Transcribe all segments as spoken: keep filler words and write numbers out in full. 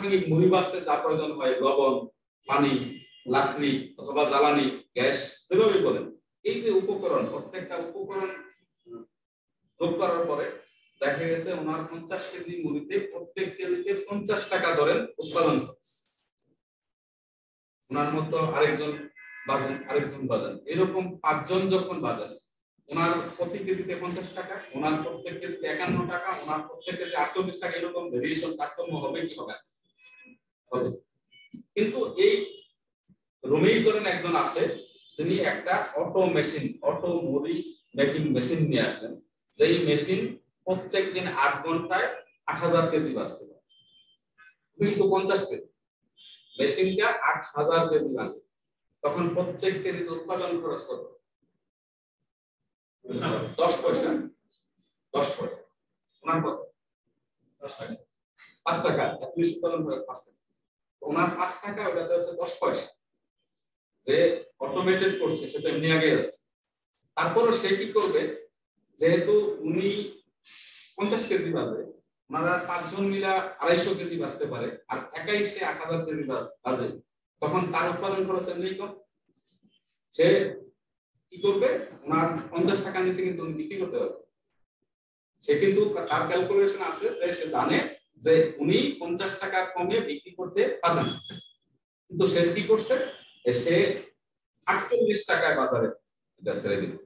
আনুষঙ্গিক মুড়ি বাঁচতে যা প্রয়োজন হয়, লবণ, পানি, লাকড়ি অথবা জ্বালানি, গ্যাস, যেভাবে বলেন, এই যে উপকরণ, প্রত্যেকটা উপকরণ যোগ করার পরে দেখা গেছে ওনার পঞ্চাশ কেজি মুড়িতে প্রত্যেক কেজিতে পঞ্চাশ টাকা ধরেন উৎপাদন খরচ। ওনার মতো আরেকজন বাজেন, আরেকজন বাজেন, এরকম পাঁচজন যখন বাজেন, ওনার প্রতি কেজিতে পঞ্চাশ টাকা, ওনার প্রত্যেক কেজিতে একান্ন টাকা, ওনার প্রত্যেক কেজি আটচল্লিশ টাকা, এরকম ভেরিয়েশন তারতম্য হবে কি হবে? হবে। কিন্তু এই রুমেই করেন একজন আছে যিনি একটা অটো মেশিন, অটো মুড়ি মেকিং মেশিন নিয়ে আসলেন, যেই মেশিন প্রত্যেক দিন আট ঘন্টায় আট হাজার কেজি বাঁচতে পারে, কিন্তু পঞ্চাশ কেজি মেশিনটা আট হাজার কেজি বাঁচে, তখন প্রত্যেক কেজি উৎপাদন খরচ কত? দশ পয়সা। দশ পয়সা ওনার কত? দশ টাকা, পাঁচ টাকা একত্রিশ উৎপাদন খরচ পাঁচ টাকা, ওনার পাঁচ টাকা, ওটাতে হচ্ছে দশ পয়সা। যে অটোমেটেড করছে সেটা এমনি আগে যাচ্ছে। তারপরে সে কি করবে, যেহেতু উনি পঞ্চাশ কেজি বাজে, ওনারা পাঁচজন মিলা আড়াইশো কেজি বাঁচতে পারে, আর একাই সে আট হাজার কেজি বাজে, তখন তার উৎপাদন খরচ এমনি কম। সে কি করবে, ওনার পঞ্চাশ টাকা নিচে কিন্তু উনি বিক্রি করতে পারবে। সে কিন্তু তার ক্যালকুলেশন আছে যে সে জানে যে উনি পঞ্চাশ টাকা কমে বিক্রি করতে পারবেন, কিন্তু সে কি করছে, সে আটচল্লিশ টাকায় বাজারে এটা ছেড়ে দিল।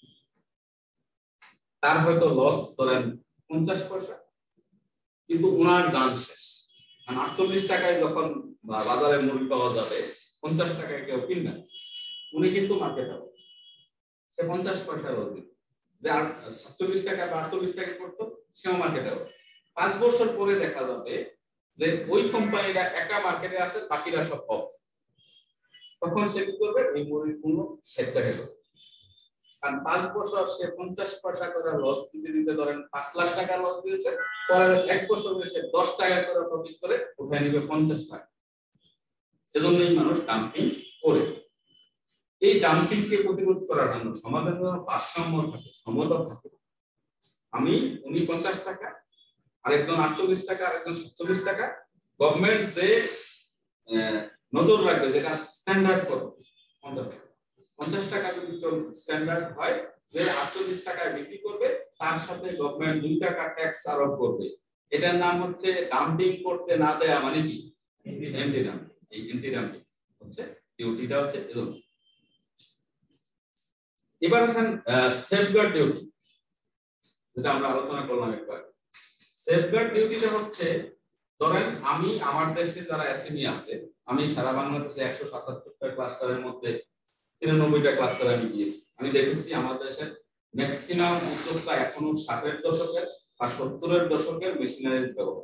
তার হয়তো লস ধরেন পঞ্চাশ পয়সা, কিন্তু ওনার দাম শেষ। কারণ আটচল্লিশ টাকায় যখন বাজারে মুড়ি পাওয়া যাবে, পঞ্চাশ টাকায় কেউ কিনবে, উনি কিন্তু মার্কেট হবে, সে পঞ্চাশ পয়সা লস দিল। যে সাতচল্লিশ টাকা বা আটচল্লিশ টাকা করতো, সেও মার্কেটে হবে। পাঁচ বছর পরে দেখা যাবে যে ওই কোম্পানিটা একা মার্কেটে আছে, বাকিরা সব অফ। তখন সে কি করবে, এই মুড়ির মূল্য ষাট টাকা করবে। কারণ পাঁচ বছর সে পঞ্চাশ পয়সা করে লস দিতে দিতে ধরেন পাঁচ লাখ টাকা লস দিয়েছে, পরের এক বছর সে দশ টাকা করে প্রফিট করে উঠায় নিবে পঞ্চাশ টাকা। সেজন্যই মানুষ ডাম্পিং করে। এই ডাম্পিংকে প্রতিরোধ করার জন্য সমাজের জন্য ভারসাম্য থাকে, সমতা থাকে। আমি উনি পঞ্চাশ টাকা, আরেকজন আটচল্লিশ টাকা, আরেকজন সাতচল্লিশ টাকা, গভর্নমেন্ট যে নজর রাখবে যেটা স্ট্যান্ডার্ড করবে পঞ্চাশ টাকা। পঞ্চাশ টাকা যদি স্ট্যান্ডার্ড হয়, যে আটচল্লিশ টাকায় বিক্রি করবে তার সাথে গভর্নমেন্ট দুই টাকা ট্যাক্স আরোপ করবে। এটার নাম হচ্ছে ডাম্পিং করতে না দেয়া, মানে কি এন্টি ডাম্পিং। এই এন্টি ডাম্পিং হচ্ছে ডিউটিটা হচ্ছে এজন্য। এবার এখন সেফগার্ড ডিউটি, যেটা আমরা আলোচনা করলাম একবার। সেফগার্ড ডিউটিটা হচ্ছে, ধরেন আমি আমার দেশে যারা এসএমই আছে, আমি সারা বাংলাদেশে একশো সাতাত্তরটা ক্লাস্টারের মধ্যে তিরানব্বইটা ক্লাস্টার আমি গিয়েছি। আমি দেখেছি আমার দেশের ম্যাক্সিমাম উদ্যোক্তা এখনো ষাটের দশকের বা সত্তরের দশকের মেশিনারিজ ব্যবহার,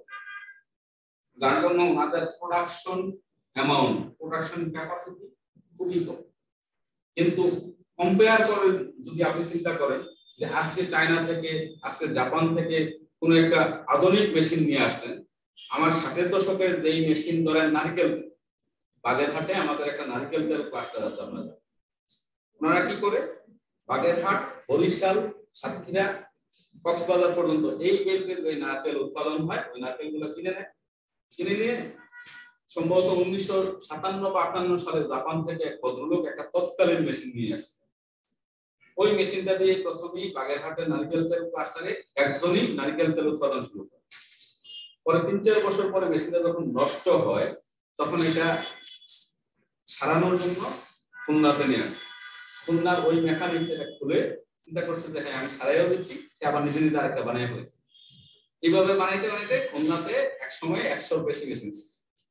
যার জন্য ওনাদের প্রোডাকশন অ্যামাউন্ট, প্রোডাকশন ক্যাপাসিটি খুবই কম। কিন্তু কম্পেয়ার করে যদি আপনি চিন্তা করেন যে আজকে চায়না থেকে, আজকে জাপান থেকে কোন একটা আধুনিক মেশিন নিয়ে আসলেন, আমার ষাটের দশকের যেই মেশিন ধরেন নারকেল, বাগেরহাটে আমাদের একটা নারকেল তেল ক্লাস্টার আছে, আপনারা ওনারা কি করে বাগেরহাট, বরিশাল, সাতক্ষীরা, কক্সবাজার পর্যন্ত এই বেল্টে যে নারকেল উৎপাদন হয়, ওই নারকেল গুলো কিনে নেয়। কিনে নিয়ে সম্ভবত উনিশশো সাতান্ন বা আটান্ন সালে জাপান থেকে এক ভদ্রলোক একটা তৎকালীন মেশিন নিয়ে আসছে। ওই মেশিনটা দিয়ে প্রথমেই বাগেরহাটের নারকেল তেল ক্লাস্টারে একজনই নারকেল তেল উৎপাদন শুরু করে। পরে তিন চার বছর পরে মেশিনটা যখন নষ্ট হয়, তখন এটা সারানোর জন্য খুলনাতে নিয়ে আসে। খুলনার ওই মেকানিক্স এটা খুলে চিন্তা করছে যে হ্যাঁ আমি সারাইও দিচ্ছি, সে আবার নিজে নিজে আরেকটা বানিয়ে ফেলেছে। এইভাবে বানাইতে বানাইতে খুলনাতে এক সময় একশোর বেশি মেশিন ছিল।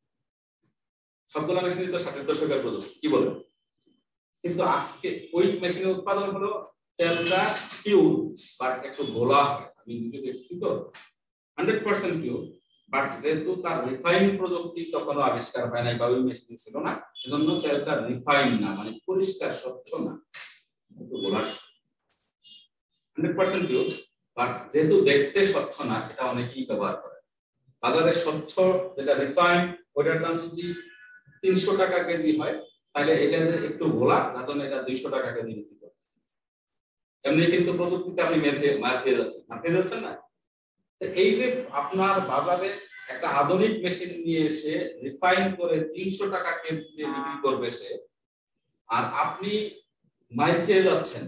সবগুলো মেশিন তো ষাটের দশকের প্রযুক্তি, কি বলেন? কিন্তু আজকে ওই মেশিনের উৎপাদন হলো তেলটা পিওর, বাট একটু ঘোলা হয়। আমি নিজে দেখছি তো হান্ড্রেড পার্সেন্ট পিওর, বাট যেহেতু তার রিফাইন প্রযুক্তি তখনও আবিষ্কার হয় নাই বা ওই মেশিন ছিল না, সেজন্য তেলটা রিফাইন না, মানে পরিষ্কার স্বচ্ছ না, একটু ঘোলা। হান্ড্রেড পার্সেন্ট পিওর, বাট যেহেতু দেখতে স্বচ্ছ না, এটা অনেকেই ব্যবহার করে। বাজারে স্বচ্ছ যেটা রিফাইন, ওইটার দাম যদি তিনশো টাকা কেজি হয়, তাহলে এটা যে একটু ঘোলা, তার জন্য এটা দুইশো টাকা কেজি বিক্রি করে। এমনি কিন্তু প্রযুক্তিতে আপনি মেরে মার খেয়ে যাচ্ছেন, মার খেয়ে যাচ্ছেন না। এই যে আপনার বাজারে একটা আধুনিক মেশিন নিয়ে এসে রিফাইন করে তিনশো টাকা কেজি দিয়ে বিক্রি করবে সে, আর আপনি মাইর খেয়ে যাচ্ছেন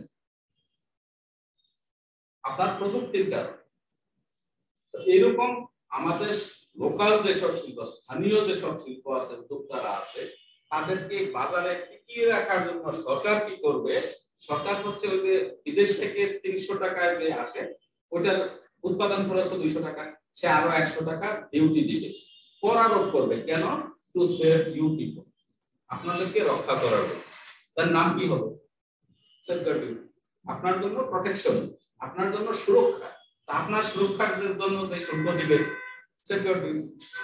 আপনার প্রযুক্তির কারণে। এরকম আমাদের লোকাল যেসব শিল্প, স্থানীয় যেসব শিল্প আছে, উদ্যোক্তারা আছে, তাদেরকে বাজারে টিকিয়ে রাখার জন্য সরকার কি করবে? সরকার হচ্ছে ওই যে বিদেশ থেকে তিনশো টাকায় যে আসে, ওটার উৎপাদন খরচ দুইশো টাকা, সে আরো একশো টাকা ডিউটি দিবে, কর আরোপ করবে। কেন? টু সেভ ইউ পিপল, আপনাদেরকে রক্ষা করার জন্য। তার নাম কি হবে? Safeguard duty. আপনার জন্য প্রোটেকশন, আপনার জন্য সুরক্ষা। তা আপনার সুরক্ষার জন্য যে শুল্ক দিবে সেফগার্ড ডিউটি,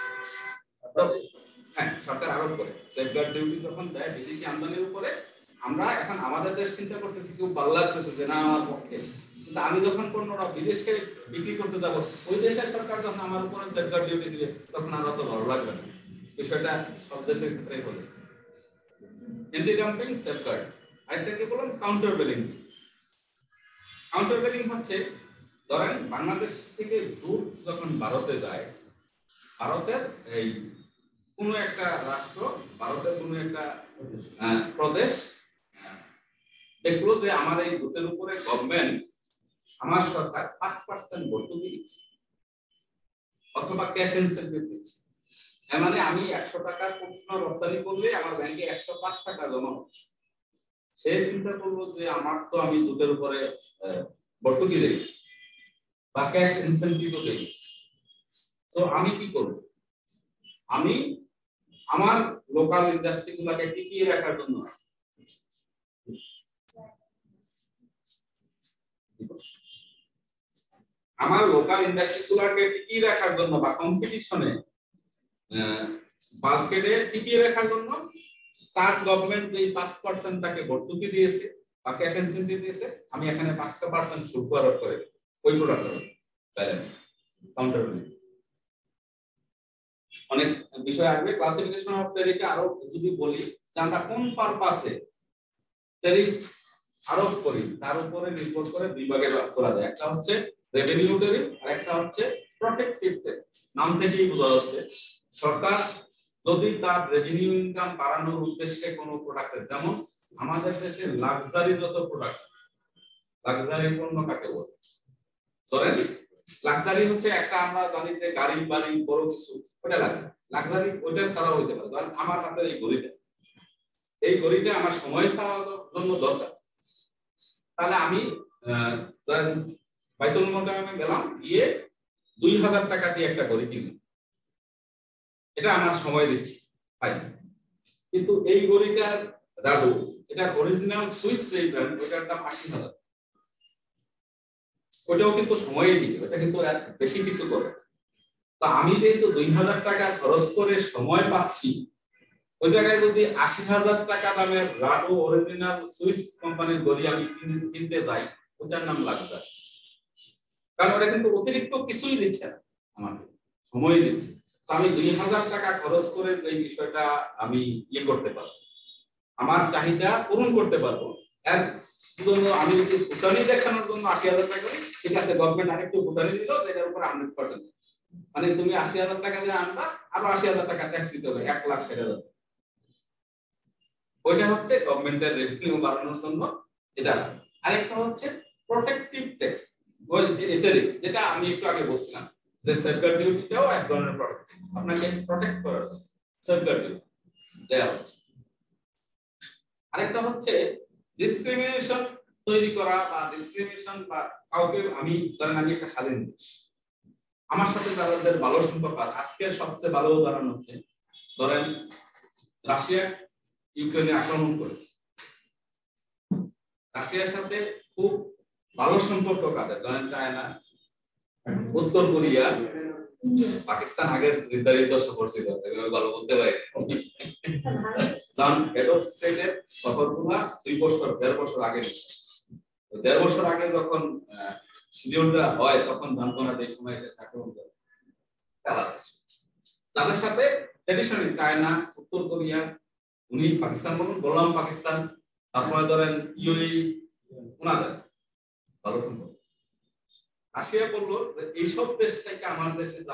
হ্যাঁ সরকার আরোপ করে। সেফগার্ড ডিউটি যখন দেয় বিদেশি আমদানির উপরে, আমরা এখন আমাদের দেশ চিন্তা করতেছি কেউ ভালো লাগতেছে যে না আমার পক্ষে, কিন্তু আমি যখন পণ্যটা বিদেশে বিক্রি করতে যাব, ওই দেশের সরকার যখন আমার উপরে সেফগার্ড ডিউটি দিবে, তখন আর অত ভালো লাগবে না। বিষয়টা সব দেশের ক্ষেত্রেই হলো। Anti dumping, safeguard. আরেকটাকে বললাম কাউন্টার ভেলিং। কাউন্টার ভেলিং হচ্ছে, ধরেন বাংলাদেশ থেকে দুধ যখন ভারতে যায়, ভারতের এই কোনো একটা রাষ্ট্র, ভারতের কোনো একটা প্রদেশ দেখলো যে আমার এই দুধের উপরে গভর্নমেন্ট, আমার সরকার পাঁচ পার্সেন্ট ভর্তুকি দিচ্ছে অথবা ক্যাশ ইনসেন্টিভ দিচ্ছে। এর মানে আমি একশো টাকা পণ্য রপ্তানি করলে আমার ব্যাংকে একশো পাঁচ টাকা জমা হচ্ছে। সে চিন্তা করলো যে আমার তো আমি দুধের উপরে ভর্তুকি দেই বা ক্যাশ ইনসেন্টিভও দেই, তো আমি কি করব? আমি আমার লোকাল ইন্ডাস্ট্রি গুলাকে টিকিয়ে রাখার জন্য আমার লোকাল ইন্ডাস্ট্রি গুলাকে টিকিয়ে রাখার জন্য বা কম্পিটিশনে মার্কেটে টিকিয়ে রাখার জন্য স্টার্ট গভর্নমেন্ট যে পাঁচ পার্সেন্ট তাকে ভর্তুকি দিয়েছে বা ক্যাশ ইনসেন্টিভ দিয়েছে, আমি এখানে পাঁচ পার্সেন্ট শুল্ক আরোপ করে ওই প্রোডাক্টের ব্যালেন্স কাউন্টার ভ্যালু। অনেক বিষয় আসবে ক্লাসিফিকেশন অফ ট্যারিফে। আরো যদি বলি যে আমরা কোন পারপাসে ট্যারিফ আরোপ করি, তার উপরে নির্ভর করে দুই ভাগে ভাগ করা যায়। একটা হচ্ছে রেভিনিউ ট্যারিফ আর একটা হচ্ছে প্রোটেক্টিভ ট্যারিফ। নাম থেকেই বোঝা যাচ্ছে সরকার যদি তার রেভিনিউ ইনকাম বাড়ানোর উদ্দেশ্যে কোনো প্রোডাক্টের, যেমন আমাদের দেশে লাক্সারি যত প্রোডাক্ট, লাক্সারি পণ্য কাকে বলে? ধরেন লাক্সারি হচ্ছে একটা, আমরা জানি যে গাড়ি বাড়ি বড় কিছু, ওটা লাগে লাক্সারি। ওইটা ছাড়া হইতে পারে, ধরেন আমার হাতে এই ঘড়িটা, এই ঘড়িটা আমার সময় ছাড়ার জন্য দরকার, তাহলে আমি ধরেন বাইতুল মোকাররমে গেলাম, গিয়ে দুই হাজার টাকা দিয়ে একটা ঘড়ি কিনলাম, এটা আমার সময় দিচ্ছি পাইছি। কিন্তু এই ঘড়িটার রাডু, এটা অরিজিনাল সুইস যে ব্র্যান্ড, ওটার দাম আশি হাজার। ওটাও কিন্তু সময়ই দিবে, ওটা কিন্তু বেশি কিছু করে। তো আমি যেহেতু দুই হাজার টাকা খরচ করে সময় পাচ্ছি, ওই জায়গায় যদি আশি হাজার টাকা দামের রাডু অরিজিনাল সুইস কোম্পানির ঘড়ি আমি কিনতে যাই, ওটার নাম লাক্সারি। কারণ ওটা কিন্তু অতিরিক্ত কিছুই দিচ্ছে না, আমাকে সময় দিচ্ছে। আমি দুই হাজার টাকা খরচ করে যে বিষয়টা আমি ইয়ে করতে পারবো, আমার চাহিদা পূরণ করতে পারবো, এর জন্য আমি যদি ভুটানি দেখানোর জন্য আশি হাজার টাকা করি, ঠিক আছে গভর্নমেন্ট আরেকটু ভুটানি দিল, যেটার উপর হান্ড্রেড পার্সেন্ট, মানে তুমি আশি হাজার টাকা দিয়ে আনবা, আরো আশি হাজার টাকা ট্যাক্স দিতে হবে, এক লাখ ষাট হাজার। ওইটা হচ্ছে গভর্নমেন্টের রেভিনিউ বাড়ানোর জন্য এটা। আরেকটা হচ্ছে প্রোটেক্টিভ ট্যাক্স, ওই ট্যারিফ, যেটা আমি একটু আগে বলছিলাম যে সেফগার্ড ডিউটিটাও এক ধরনের প্রোটেক্টিভ, আপনাকে প্রোটেক্ট করার জন্য সেফগার্ড ডিউটি দেয়া হচ্ছে। আরেকটা হচ্ছে ডিসক্রিমিনেশন তৈরি করা বা ডিসক্রিমিনেশন, বা কাউকে আমি ধরেন আমি একটা স্বাধীন দেশ, আমার সাথে যাদের ভালো সম্পর্ক আছে, আজকের সবচেয়ে ভালো উদাহরণ হচ্ছে ধরেন রাশিয়া ইউক্রেনে আক্রমণ করেছে, রাশিয়ার সাথে খুব ভালো সম্পর্ক কাদের, ধরেন চায়না, উত্তর কোরিয়া, পাকিস্তান আগে নির্ধারিত সফর ছিল, ভালো বলতে পারি। কারণ হেড অফ স্টেটের সফরগুলা দুই বছর দেড় বছর আগে, দেড় বছর আগে যখন শিডিউলটা হয়, তখন জানতো না যে সময় এসে আক্রমণ করে। তাদের সাথে ট্রেডিশনালি চায়না, উত্তর কোরিয়া, উনি পাকিস্তান বলুন, বললাম পাকিস্তান, তারপরে ধরেন ইউএই, ওনাদের ভালো সম্পর্ক। রাশিয়া বললো যে এইসব দেশ থেকে আমার দেশে